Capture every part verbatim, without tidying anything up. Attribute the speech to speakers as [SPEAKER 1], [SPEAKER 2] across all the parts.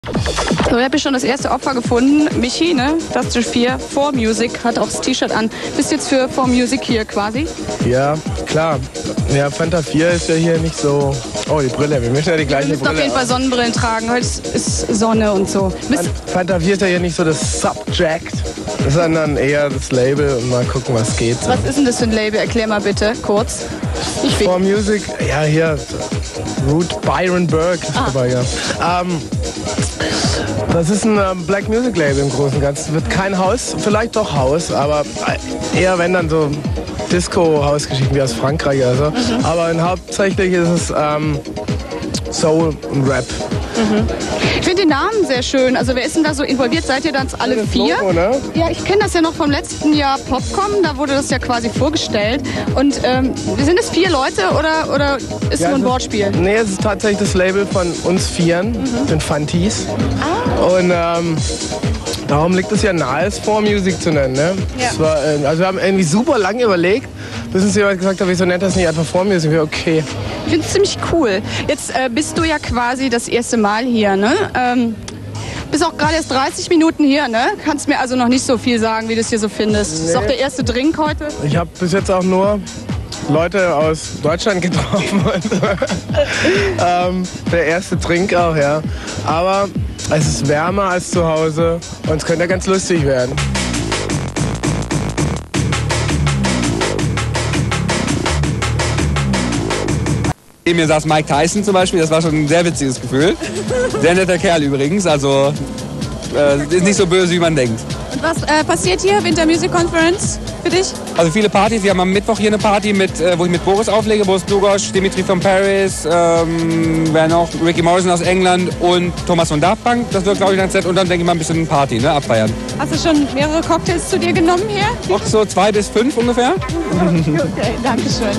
[SPEAKER 1] So, ich habe schon das erste Opfer gefunden. Michi, ne? Fantastic vier, four Music, hat auch das T-Shirt an. Bist jetzt für four Music hier quasi?
[SPEAKER 2] Ja, klar. Ja, Fanta vier ist ja hier nicht so... Oh, die Brille, wir müssen ja die gleiche
[SPEAKER 1] Wir müssen
[SPEAKER 2] Brille
[SPEAKER 1] auf jeden Fall Sonnenbrillen tragen. Heute ist Sonne und so. Bist
[SPEAKER 2] Fanta vier ist ja hier nicht so das Subject, sondern eher das Label und mal gucken, was geht.
[SPEAKER 1] was ist denn das für ein Label? Erklär mal bitte, kurz. Ich
[SPEAKER 2] four Music, ja hier, Root Byron Burke ist
[SPEAKER 1] Ah.
[SPEAKER 2] dabei, ja. Ähm, das ist ein ähm, Black Music Label im Großen und Ganzen. Wird kein Haus, vielleicht doch Haus, aber eher wenn dann so Disco-Hausgeschichten wie aus Frankreich oder so.
[SPEAKER 1] Mhm.
[SPEAKER 2] Aber in, hauptsächlich ist es ähm, Soul und Rap.
[SPEAKER 1] Mhm. Ich finde den Namen sehr schön. Also wer ist denn da so involviert? Seid ihr dann alle
[SPEAKER 2] Das
[SPEAKER 1] vier?
[SPEAKER 2] Logo, ne?
[SPEAKER 1] Ja, ich kenne das ja noch vom letzten Jahr Popcom. Da wurde das ja quasi vorgestellt. Und ähm, sind es vier Leute oder, oder ist
[SPEAKER 2] Ja,
[SPEAKER 1] nur ein
[SPEAKER 2] es ist-
[SPEAKER 1] Wortspiel?
[SPEAKER 2] Nee, es ist tatsächlich das Label von uns Vieren,
[SPEAKER 1] Mhm.
[SPEAKER 2] den Fantis.
[SPEAKER 1] Ah.
[SPEAKER 2] Und ähm, darum liegt es ja nahe, es four Music zu nennen. Ne?
[SPEAKER 1] Ja.
[SPEAKER 2] Das war, äh, also wir haben irgendwie super lange überlegt, bis uns jemand gesagt hat, wieso nennt das nicht einfach four Music? Ja, okay.
[SPEAKER 1] Ich finde es ziemlich cool. Jetzt äh, bist du ja quasi das erste Mal hier, ne? Ähm, bist auch gerade erst dreißig Minuten hier, ne? Kannst mir also noch nicht so viel sagen, wie du es hier so findest. Das ist auch der erste Drink heute.
[SPEAKER 2] Ich habe bis jetzt auch nur Leute aus Deutschland getroffen. ähm, der erste Trink auch, ja. Aber es ist wärmer als zu Hause und es könnte ganz lustig werden.
[SPEAKER 3] Neben mir saß Mike Tyson zum Beispiel, das war schon ein sehr witziges Gefühl. Sehr netter Kerl übrigens, also äh, ist nicht so böse, wie man denkt.
[SPEAKER 1] Und was äh, passiert hier, Winter Music Conference, für dich?
[SPEAKER 3] Also viele Partys, wir haben am Mittwoch hier eine Party, mit, äh, wo ich mit Boris auflege, Boris Dlugosch, Dimitri von Paris, ähm, wer noch, Ricky Morrison aus England und Thomas von Daft Punk. Das wird, glaube ich, ganz nett. Und dann denke ich mal ein bisschen Party, ne, abfeiern.
[SPEAKER 1] Hast du schon mehrere Cocktails zu dir genommen hier?
[SPEAKER 3] Noch so zwei bis fünf ungefähr.
[SPEAKER 1] Okay, danke schön.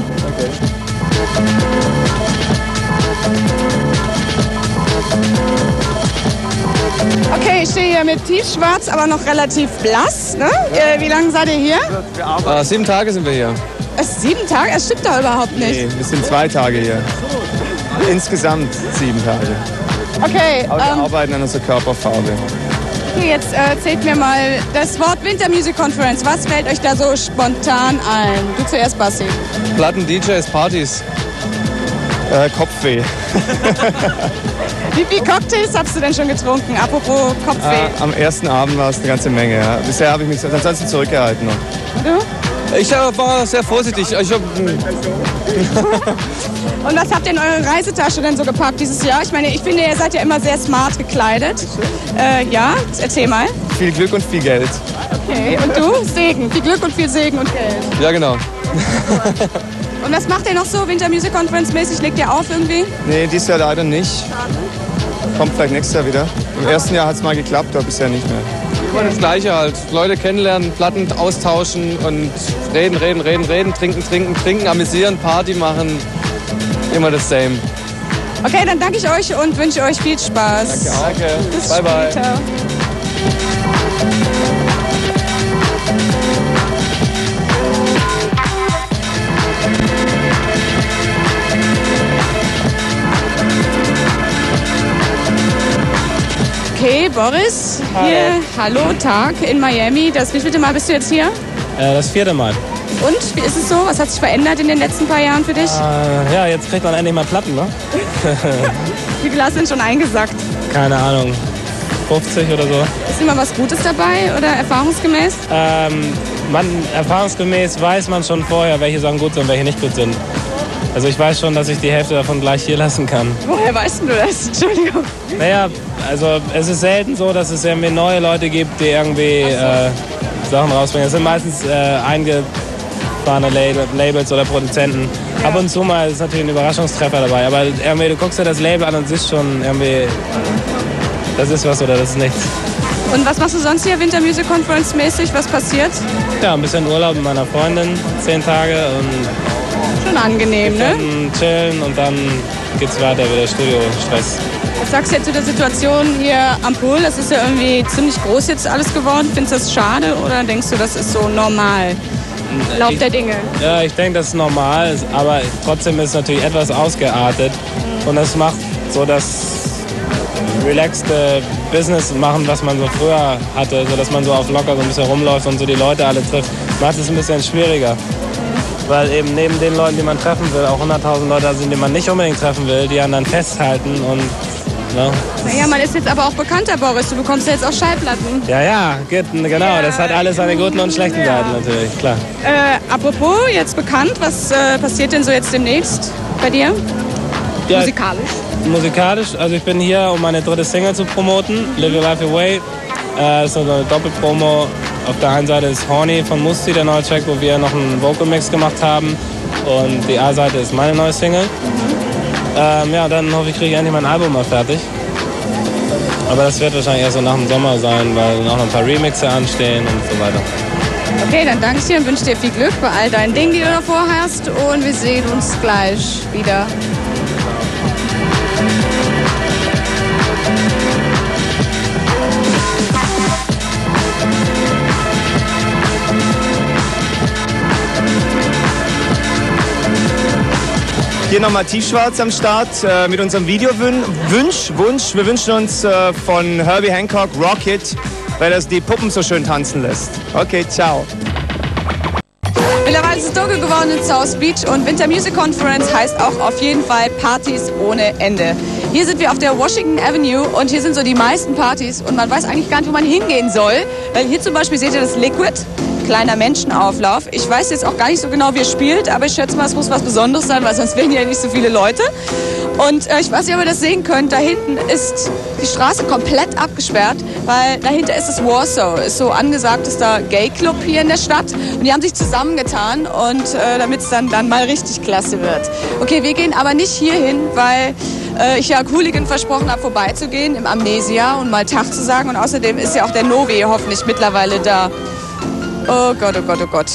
[SPEAKER 1] Okay, ich stehe hier mit tiefschwarz, aber noch relativ blass. Ne? Äh, wie lange seid ihr hier?
[SPEAKER 4] Äh, sieben Tage sind wir hier.
[SPEAKER 1] Es ist sieben Tage? Es stimmt doch überhaupt nicht.
[SPEAKER 4] Nee, wir sind zwei Tage hier. Insgesamt sieben Tage.
[SPEAKER 1] Okay,
[SPEAKER 4] Aber wir
[SPEAKER 1] ähm,
[SPEAKER 4] arbeiten an unserer Körperfarbe.
[SPEAKER 1] okay, jetzt äh, erzählt mir mal das Wort Winter Music Conference. Was fällt euch da so spontan ein? Du zuerst, Basti.
[SPEAKER 4] Platten, D Js, Partys. Äh, Kopfweh.
[SPEAKER 1] Wie viele Cocktails hast du denn schon getrunken? Apropos Kopfweh.
[SPEAKER 4] Äh, am ersten Abend war es eine ganze Menge. Ja. Bisher habe ich mich ansonsten zurückgehalten noch.
[SPEAKER 1] Du?
[SPEAKER 4] Ich äh, war sehr vorsichtig. Ich hab,
[SPEAKER 1] Und was habt ihr in eure Reisetasche denn so gepackt dieses Jahr? Ich meine, ich finde, ihr seid ja immer sehr smart gekleidet. Äh, ja, erzähl mal.
[SPEAKER 4] viel Glück und viel Geld.
[SPEAKER 1] Okay, und du? Segen. Viel Glück und viel Segen und Geld.
[SPEAKER 4] Ja, genau.
[SPEAKER 1] Und was macht ihr noch so Winter Music Conference mäßig? Legt ihr auf irgendwie?
[SPEAKER 4] Nee, dieses Jahr leider nicht. Kommt vielleicht nächstes Jahr wieder. Im ersten Jahr hat es mal geklappt, aber bisher nicht mehr. Immer das Gleiche halt. Leute kennenlernen, Platten austauschen und reden, reden, reden, reden, trinken, trinken, trinken, amüsieren, Party machen. Immer das same.
[SPEAKER 1] Okay, dann danke ich euch und wünsche euch viel Spaß.
[SPEAKER 4] Danke.
[SPEAKER 1] Bis
[SPEAKER 4] Bye, bye.
[SPEAKER 1] später. Okay, Boris, hier, hallo, Tag in Miami. Das wievielte Mal bist du jetzt hier?
[SPEAKER 5] Äh, das vierte Mal.
[SPEAKER 1] Und, wie ist es so? Was hat sich verändert in den letzten paar Jahren für dich?
[SPEAKER 5] Äh, ja, jetzt kriegt man endlich mal Platten, ne?
[SPEAKER 1] Wie viele hast du denn schon eingesackt?
[SPEAKER 5] Keine Ahnung, fünfzig oder so.
[SPEAKER 1] Ist immer was Gutes dabei oder erfahrungsgemäß?
[SPEAKER 5] Ähm, man, erfahrungsgemäß weiß man schon vorher, welche Sachen gut sind und welche nicht gut sind. Also ich weiß schon, dass ich die Hälfte davon gleich hier lassen kann.
[SPEAKER 1] Woher weißt du das? Entschuldigung.
[SPEAKER 5] Naja, also es ist selten so, dass es irgendwie neue Leute gibt, die irgendwie äh, Sachen rausbringen. Es sind meistens äh, eingefahrene Label, Labels oder Produzenten.
[SPEAKER 1] Ja.
[SPEAKER 5] Ab und zu mal ist natürlich ein Überraschungstreffer dabei, aber irgendwie, du guckst dir das Label an und siehst schon irgendwie, das ist was oder das ist nichts.
[SPEAKER 1] Und was machst du sonst hier Winter Music Conference mäßig? Was passiert?
[SPEAKER 5] Ja, ein bisschen Urlaub mit meiner Freundin, zehn Tage und
[SPEAKER 1] Schon angenehm, ne?
[SPEAKER 5] dann chillen und dann geht's weiter wieder Studio-Stress.
[SPEAKER 1] Was sagst du jetzt zu der Situation hier am Pool? Das ist ja irgendwie ziemlich groß jetzt alles geworden. Findest du das schade oder denkst du, das ist so normal? Lauf der Dinge.
[SPEAKER 5] Ja, ich denke, das ist normal, aber trotzdem ist es natürlich etwas ausgeartet. Und das macht so, dass relaxte Business machen, was man so früher hatte, so dass man so auf locker so ein bisschen rumläuft und so die Leute alle trifft, macht es ein bisschen schwieriger. Weil eben neben den Leuten, die man treffen will, auch hunderttausend Leute da sind, die man nicht unbedingt treffen will, die einen dann festhalten und ne?
[SPEAKER 1] Naja, man ist jetzt aber auch bekannter, Boris. Du bekommst ja jetzt auch Schallplatten.
[SPEAKER 5] Ja, ja, genau. Das hat alles seine guten und schlechten ja. Seiten natürlich, klar.
[SPEAKER 1] Äh, apropos, jetzt bekannt, was äh, passiert denn so jetzt demnächst bei dir? Ja, musikalisch?
[SPEAKER 5] Musikalisch, also ich bin hier, um meine dritte Single zu promoten, Live Your Life Away. Äh, das ist eine Doppelpromo. Auf der einen Seite ist Horny von Musti, der neue Track, wo wir noch einen Vocal-Mix gemacht haben. Und die A-Seite ist meine neue Single. Mhm. Ähm, ja, dann hoffe ich, kriege ich endlich mein Album mal fertig. Aber das wird wahrscheinlich erst so nach dem Sommer sein, weil dann auch noch ein paar Remixe anstehen und so weiter.
[SPEAKER 1] Okay, dann danke ich dir und wünsche dir viel Glück bei all deinen Dingen, die du davor hast. Und wir sehen uns gleich wieder.
[SPEAKER 6] Hier nochmal Tiefschwarz am Start äh, mit unserem Video-Wunsch. Wunsch. Wir wünschen uns äh, von Herbie Hancock Rocket, weil das die Puppen so schön tanzen lässt. Okay, ciao.
[SPEAKER 1] Mittlerweile ist es dunkel geworden in South Beach und Winter Music Conference heißt auch auf jeden Fall Partys ohne Ende. Hier sind wir auf der Washington Avenue und hier sind so die meisten Partys und man weiß eigentlich gar nicht, wo man hingehen soll. Weil hier zum Beispiel seht ihr das Liquid. Kleiner Menschenauflauf. Ich weiß jetzt auch gar nicht so genau, wie es spielt, aber ich schätze mal, es muss was Besonderes sein, weil sonst wären ja nicht so viele Leute. Und äh, ich weiß nicht, ob ihr das sehen könnt, da hinten ist die Straße komplett abgesperrt, weil dahinter ist es Warsaw, ist so angesagt, ist da Gay-Club hier in der Stadt und die haben sich zusammengetan und äh, damit es dann, dann mal richtig klasse wird. Okay, wir gehen aber nicht hier hin, weil äh, ich ja Hooligan versprochen habe, vorbeizugehen im Amnesia und mal Tag zu sagen und außerdem ist ja auch der Novi hoffentlich mittlerweile da. Oh Gott, oh Gott, oh Gott.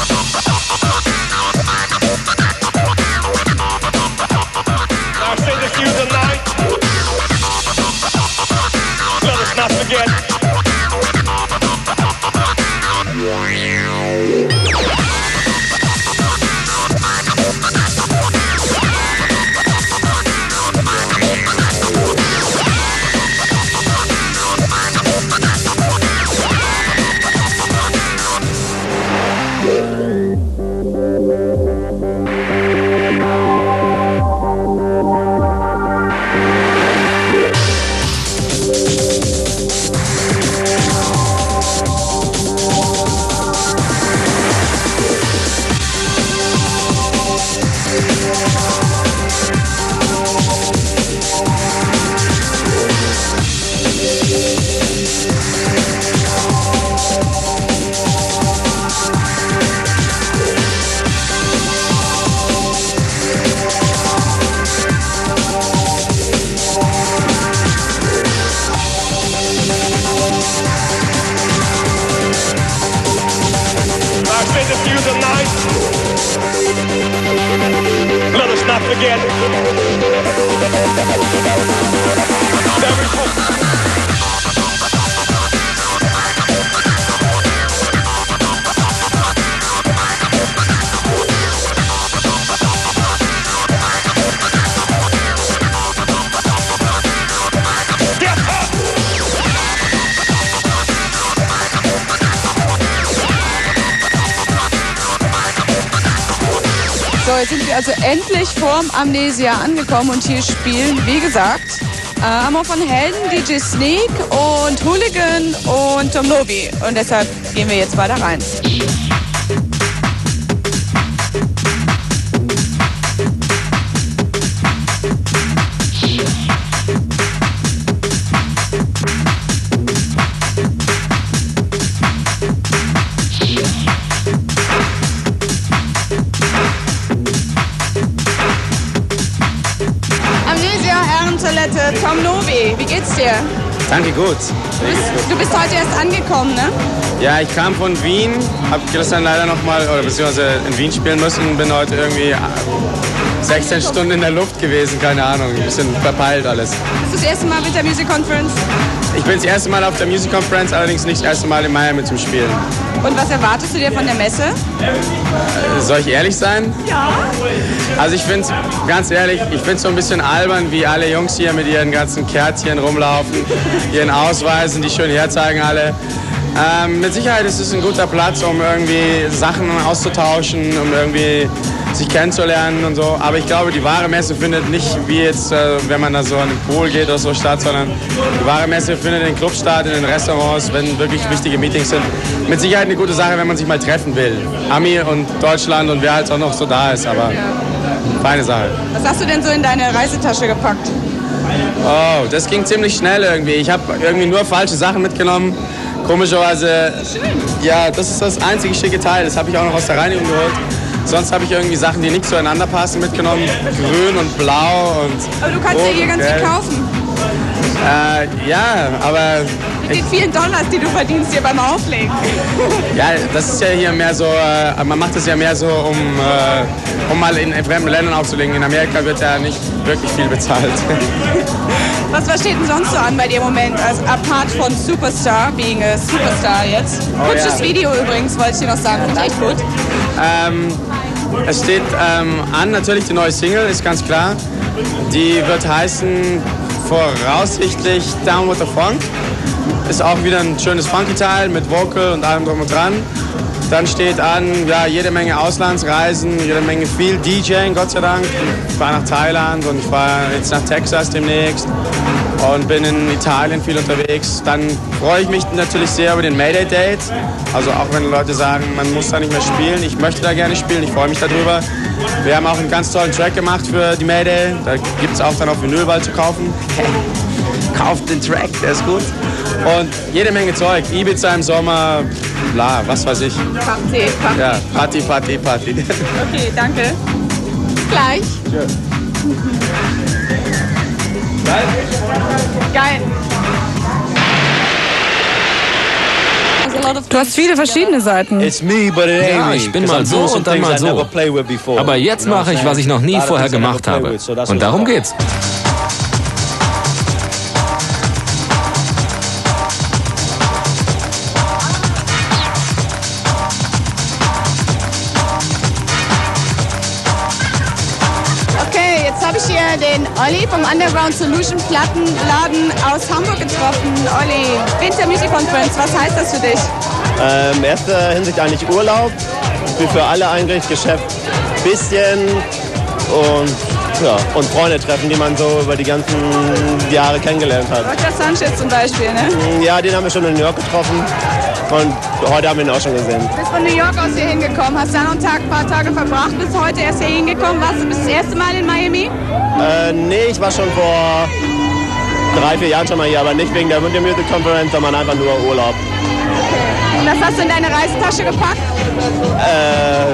[SPEAKER 1] So, jetzt sind wir also endlich vorm Amnesia angekommen und hier spielen, wie gesagt, äh, Amor von Helden, D J Sneak und Hooligan und Tom Novi. Und deshalb gehen wir jetzt weiter rein. Tom Novi, wie geht's dir?
[SPEAKER 7] Danke, gut.
[SPEAKER 1] Du bist, du bist heute erst angekommen, ne?
[SPEAKER 7] Ja, ich kam von Wien, hab gestern leider noch mal, oder beziehungsweise in Wien spielen müssen, bin heute irgendwie sechzehn Stunden in der Luft gewesen, keine Ahnung, ein bisschen verpeilt alles.
[SPEAKER 1] Ist das das erste Mal Winter Music Conference?
[SPEAKER 7] Ich bin das erste Mal auf der Music Conference, allerdings nicht das erste Mal in Miami zum Spielen.
[SPEAKER 1] Und was erwartest du dir von der Messe?
[SPEAKER 7] Soll ich ehrlich sein?
[SPEAKER 1] Ja.
[SPEAKER 7] Also ich finde ganz ehrlich, ich finde es so ein bisschen albern, wie alle Jungs hier mit ihren ganzen Kärtchen rumlaufen, ihren Ausweisen, die schön herzeigen alle. Ähm, mit Sicherheit ist es ein guter Platz, um irgendwie Sachen auszutauschen, um irgendwie sich kennenzulernen und so. Aber ich glaube, die wahre Messe findet nicht wie jetzt, äh, wenn man da so an den Pool geht oder so statt, sondern die wahre Messe findet in den Clubs statt, in den Restaurants, wenn wirklich wichtige Meetings sind. Mit Sicherheit eine gute Sache, wenn man sich mal treffen will. Ami und Deutschland und wer halt auch noch so da ist, aber feine Sache.
[SPEAKER 1] Was hast du denn so in deine Reisetasche gepackt?
[SPEAKER 7] Oh, das ging ziemlich schnell irgendwie. Ich habe irgendwie nur falsche Sachen mitgenommen. Komischerweise, ja, das ist das einzige schicke Teil. Das habe ich auch noch aus der Reinigung geholt. Sonst habe ich irgendwie Sachen, die nicht zueinander passen, mitgenommen. Grün und blau und
[SPEAKER 1] Aber du kannst ja hier ganz viel kaufen.
[SPEAKER 7] Äh, ja, aber...
[SPEAKER 1] Mit den vielen Dollars, die du verdienst hier beim Auflegen.
[SPEAKER 7] Ja, das ist ja hier mehr so, äh, man macht das ja mehr so, um, äh, um mal in, in fremden Ländern aufzulegen. In Amerika wird ja nicht wirklich viel bezahlt.
[SPEAKER 1] Was, was steht denn sonst so an bei dir im Moment? Also apart von Superstar, being a Superstar jetzt.
[SPEAKER 7] Oh,
[SPEAKER 1] Hübsches
[SPEAKER 7] ja.
[SPEAKER 1] Video übrigens, wollte ich dir noch sagen. Finde ich echt gut.
[SPEAKER 7] Ähm, es steht ähm, an, natürlich die neue Single, ist ganz klar. Die wird heißen voraussichtlich Down with the Funk. Ist auch wieder ein schönes Funky-Teil mit Vocal und allem drum und dran. Dann steht an, ja, jede Menge Auslandsreisen, jede Menge viel DJing, Gott sei Dank. Ich fahre nach Thailand und ich fahre jetzt nach Texas demnächst und bin in Italien viel unterwegs. Dann freue ich mich natürlich sehr über den Mayday Date. Also auch wenn Leute sagen, man muss da nicht mehr spielen. Ich möchte da gerne spielen, ich freue mich darüber. Wir haben auch einen ganz tollen Track gemacht für die Mayday. Da gibt es auch dann auf Vinyl bald zu kaufen. Kauft den Track, der ist gut. Und jede Menge Zeug. Ibiza im Sommer, bla, was weiß ich.
[SPEAKER 1] Party, Party.
[SPEAKER 7] Ja, Party, Party, Party.
[SPEAKER 1] Okay, danke. Gleich.
[SPEAKER 7] Ja.
[SPEAKER 1] Geil.
[SPEAKER 8] Du hast viele verschiedene Seiten.
[SPEAKER 9] It's me, but it ain't
[SPEAKER 10] Ja,
[SPEAKER 9] me,
[SPEAKER 10] ich bin
[SPEAKER 9] 'cause
[SPEAKER 10] mal
[SPEAKER 9] I'm
[SPEAKER 10] so
[SPEAKER 9] doing some
[SPEAKER 10] und dann
[SPEAKER 9] things
[SPEAKER 10] mal
[SPEAKER 9] I never
[SPEAKER 10] so.
[SPEAKER 9] played with before.
[SPEAKER 10] Aber jetzt
[SPEAKER 9] You know what
[SPEAKER 10] mache ich,
[SPEAKER 9] I'm
[SPEAKER 10] was ich noch nie
[SPEAKER 9] saying? A lot of
[SPEAKER 10] vorher
[SPEAKER 9] things I never
[SPEAKER 10] gemacht
[SPEAKER 9] played
[SPEAKER 10] habe.
[SPEAKER 9] with, so that's
[SPEAKER 10] Und
[SPEAKER 9] what
[SPEAKER 10] darum
[SPEAKER 9] it's
[SPEAKER 10] geht's.
[SPEAKER 1] Okay, jetzt habe ich hier den Olli vom Underground Solution Plattenladen aus Hamburg getroffen. Olli, Winter Music Conference, was heißt das für dich?
[SPEAKER 11] Ähm, erster Hinsicht eigentlich Urlaub, wie für alle eigentlich, Geschäft bisschen und, ja, und Freunde treffen, die man so über die ganzen Jahre kennengelernt hat.
[SPEAKER 1] Roger Sanchez zum Beispiel, ne?
[SPEAKER 11] Ja, den haben wir schon in New York getroffen und heute haben wir ihn auch schon gesehen.
[SPEAKER 1] Du bist von New York aus hier hingekommen, hast da noch einen Tag, ein paar Tage verbracht, bist heute erst hier hingekommen. Warst du das erste Mal in Miami?
[SPEAKER 11] Äh, nee, ich war schon vor drei, vier Jahren schon mal hier, aber nicht wegen der Winter Music Conference, sondern einfach nur Urlaub.
[SPEAKER 1] Und was hast du in deine Reisetasche gepackt?
[SPEAKER 11] Äh,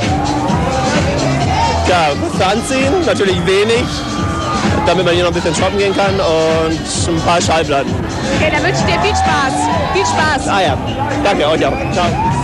[SPEAKER 11] ja, was anziehen, natürlich wenig, damit man hier noch ein bisschen shoppen gehen kann und ein paar Schallplatten.
[SPEAKER 1] Okay, dann wünsche ich dir viel Spaß. Viel Spaß.
[SPEAKER 11] Ah ja, danke euch auch. Ciao.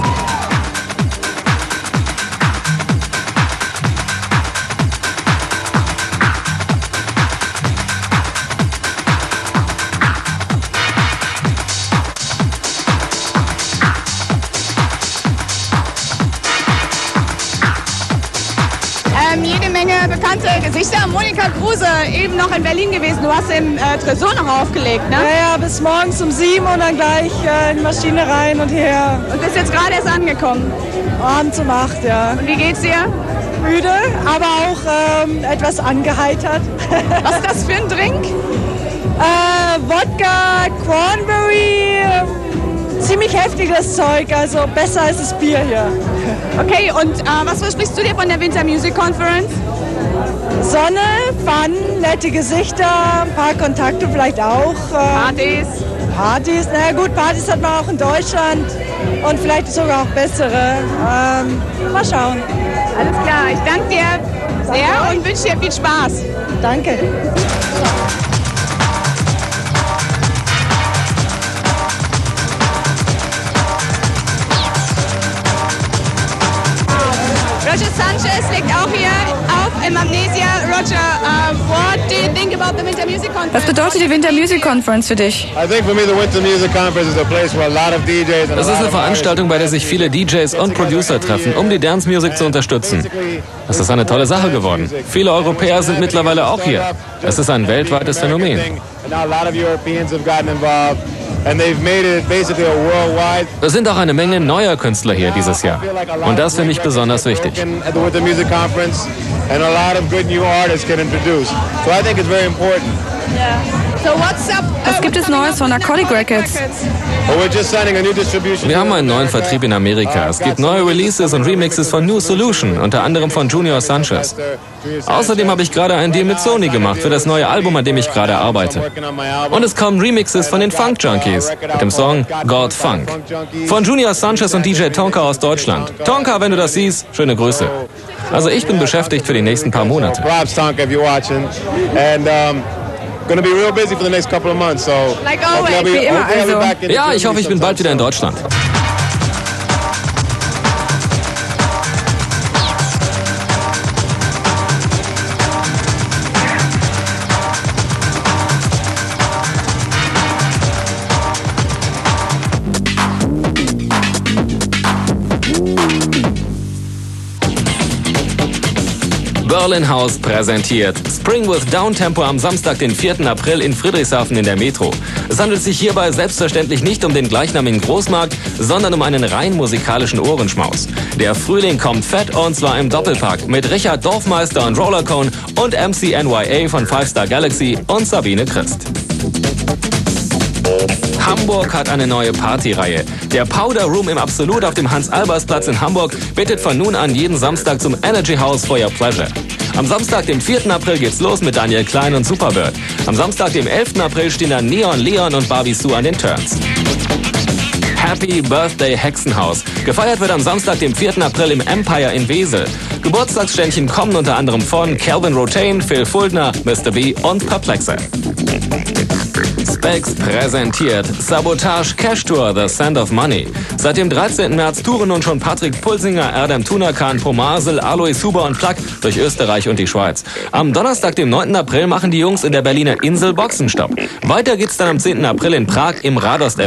[SPEAKER 1] Ähm, jede Menge bekannte Gesichter. Monika Kruse, eben noch in Berlin gewesen. Du hast im äh, Tresor noch aufgelegt, ne?
[SPEAKER 8] Ja, ja, bis morgens um sieben und dann gleich äh, in die Maschine rein und her.
[SPEAKER 1] Und bist jetzt gerade erst angekommen.
[SPEAKER 8] Abends um acht, ja.
[SPEAKER 1] Und wie geht's dir?
[SPEAKER 8] Müde, aber auch ähm, etwas angeheitert.
[SPEAKER 1] Was ist das für ein Drink?
[SPEAKER 8] äh, Wodka, Cranberry, äh, ziemlich heftiges Zeug, also besser als das Bier hier.
[SPEAKER 1] Okay, und äh, was versprichst du dir von der Winter Music Conference?
[SPEAKER 8] Sonne, Fun, nette Gesichter, ein paar Kontakte vielleicht auch. Äh,
[SPEAKER 1] Partys.
[SPEAKER 8] Partys, na gut, Partys hat man auch in Deutschland und vielleicht sogar auch bessere. Ähm, mal schauen.
[SPEAKER 1] Alles klar, ich danke dir sehr und wünsche dir viel Spaß.
[SPEAKER 8] Danke.
[SPEAKER 1] Roger Sanchez legt auch hier auf im I'm Amnesia. Roger, uh, what do you think about the Winter Music Conference?
[SPEAKER 9] Was bedeutet die Winter Music Conference für dich?
[SPEAKER 10] Das ist eine Veranstaltung, bei der sich viele D Js und Producer treffen, um die Dance Music zu unterstützen. Das ist eine tolle Sache geworden. Viele Europäer sind mittlerweile auch hier. Es ist ein weltweites Phänomen. Es sind auch eine Menge neuer Künstler hier dieses Jahr. Und das finde ich besonders wichtig.
[SPEAKER 9] Was gibt es Neues von Narcotic Records?
[SPEAKER 10] Wir haben einen neuen Vertrieb in Amerika. Es gibt neue Releases und Remixes von New Solution, unter anderem von Junior Sanchez. Außerdem habe ich gerade einen Deal mit Sony gemacht für das neue Album, an dem ich gerade arbeite. Und es kommen Remixes von den Funk Junkies mit dem Song God Funk. Von Junior Sanchez und D J Tonka aus Deutschland. Tonka, wenn du das siehst, schöne Grüße. Also ich bin beschäftigt für die nächsten paar Monate.
[SPEAKER 9] Gonna be real busy for the next couple of months, so like always, wie immer also.
[SPEAKER 10] Ja, ich hoffe, ich bin bald wieder in Deutschland. Berlin House präsentiert Spring with Downtempo am Samstag, den vierten April in Friedrichshafen in der Metro. Es handelt sich hierbei selbstverständlich nicht um den gleichnamigen Großmarkt, sondern um einen rein musikalischen Ohrenschmaus. Der Frühling kommt fett und zwar im Doppelpack mit Richard Dorfmeister und Rollercone und M C N Y A von Five Star Galaxy und Sabine Christ. Hamburg hat eine neue Partyreihe. Der Powder Room im Absolut auf dem Hans-Albers-Platz in Hamburg bittet von nun an jeden Samstag zum Energy House for Your Pleasure. Am Samstag, dem vierten April, geht's los mit Daniel Klein und Superbird. Am Samstag, dem elften April, stehen dann Neon Leon und Barbie Sue an den Turns. Happy Birthday Hexenhaus. Gefeiert wird am Samstag, dem vierten April im Empire in Wesel. Geburtstagsständchen kommen unter anderem von Calvin Rotain, Phil Fuldner, Mister B und Perplexe. Specs präsentiert Sabotage Cash Tour The Sand of Money. Seit dem dreizehnten März touren nun schon Patrick Pulsinger, Erdem Tunakan, Pomasel, Alois Huber und Plak durch Österreich und die Schweiz. Am Donnerstag, dem neunten April, machen die Jungs in der Berliner Insel Boxenstopp. Weiter geht's dann am zehnten April in Prag im Radost